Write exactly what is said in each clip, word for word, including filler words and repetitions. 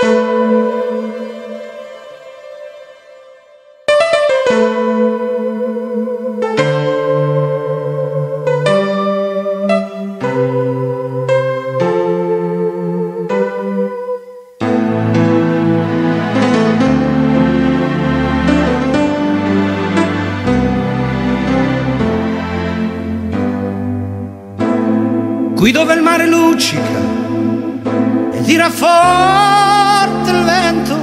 Qui dove il mare luccica e tira forte il vento,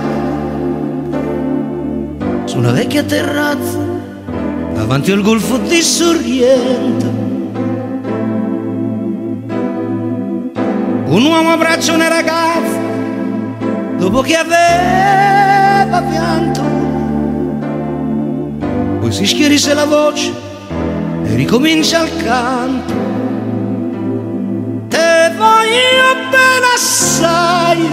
su una vecchia terrazza davanti al golfo di Sorrento, un uomo abbraccia una ragazza dopo che aveva pianto, poi si schierisse la voce e ricomincia il canto. Te voglio bene assai,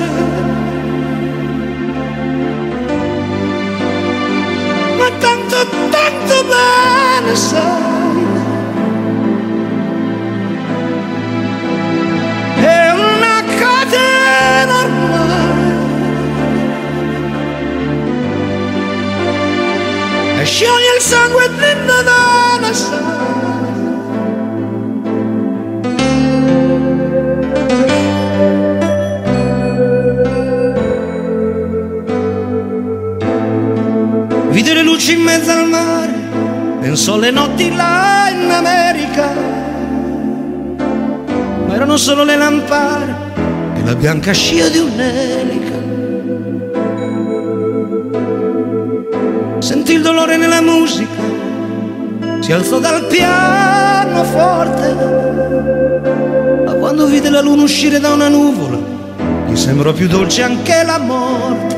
ma tanto, tanto bene sai, è una catena ormai, e scioglie il sangue dentro da una sai. Vide le luci in mezzo al mare, pensò alle notti là in America, ma erano solo le lampade e la bianca scia di un'elica. Sentì il dolore nella musica, si alzò dal pianoforte, ma quando vide la luna uscire da una nuvola, gli sembrò più dolce anche la morte.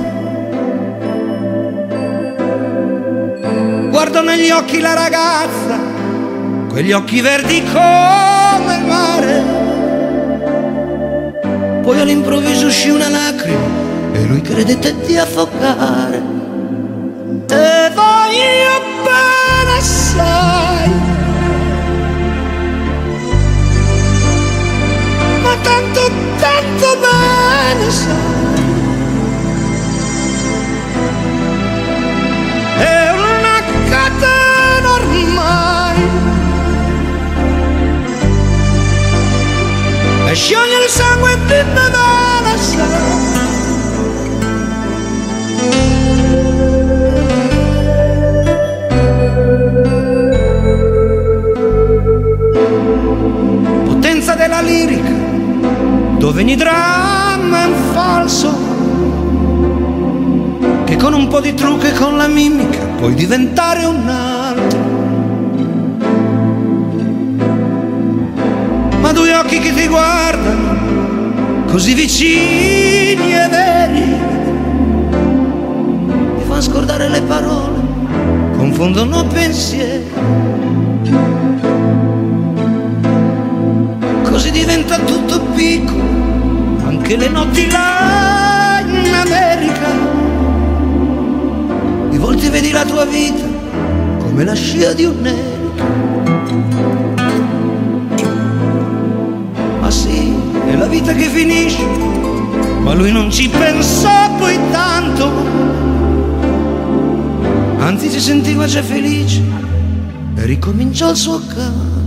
Guardò negli occhi la ragazza, quegli occhi verdi come il mare, poi all'improvviso uscì una lacrima e lui credette di affogare. Te voglio bene assai, ma tanto, tanto bene sai, è una catena ormai, e scioglie il sangue di Nadala sai. Potenza della lirica, dove ogni dramma è un falso, che con un po' di trucco e con la mimica puoi diventare un altro. Ma due occhi che ti guardano, così vicini e veri, ti fanno scordare le parole, confondono pensieri. Così diventa tutto piccolo, anche le notti là in America. Di volte vedi la tua vita come la scia di un'elica. Ma sì, è la vita che finisce, ma lui non ci pensò poi tanto, anzi si sentiva già felice e ricominciò il suo canto.